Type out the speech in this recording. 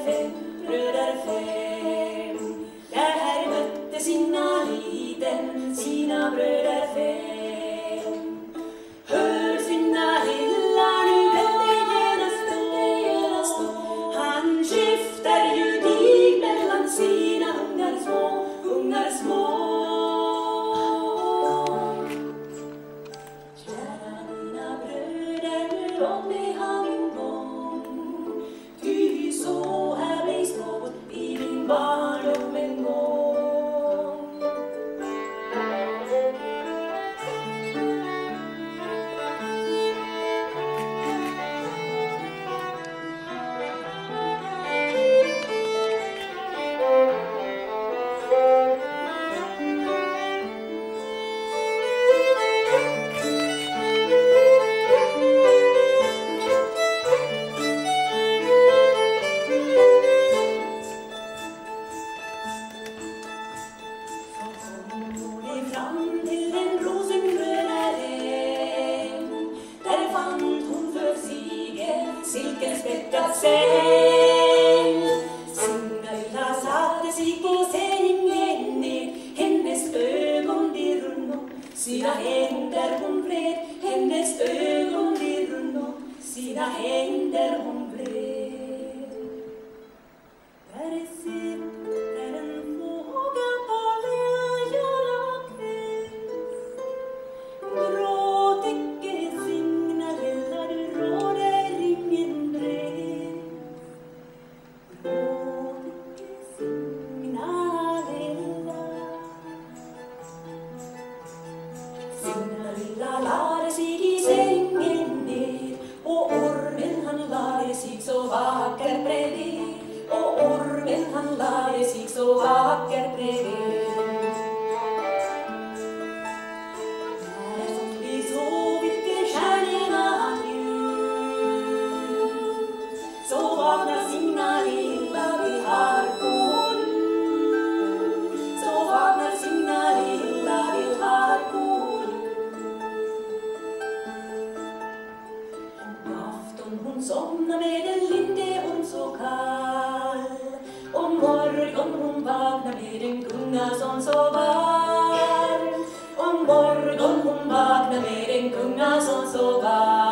fem, bröder fem. Där mötte sina liten, sina bröder fem. Hör sina hyllar nu väldigt genast då. Han skiftar ju dig mellan sina ungar små, ungar små. Kära mina bröder, nu om ni har min gång. Ty så här mig stått i min barndom en gång. Fram till den rosengröna äng. Där fann hon för sig en silkenspättad säng. Singala satte sig på sängen ner. Hennes ögon de runno, sina händer hon vred. Hennes ögon de runno, sina händer hon vred. Där sitter en fågel på lägena kväll. Gråt icke, signa lilla, du råder ingen bränd. Gråt icke, signa lilla. Signa lilla lade sig i sängen ner, och ormen han lade sig så vackert bredvid. Och ormen han lade sig så vackert bredvid. När softly sovit de stjärnorna ljus, så vaknar sina lilla vid harpon. Så vaknar sina lilla vid harpon. En afton hon somnar med en linde hon så kall. Om morgon hon vaknar med en kunga som så varm. Om morgon hon vaknar med en kunga som så varm.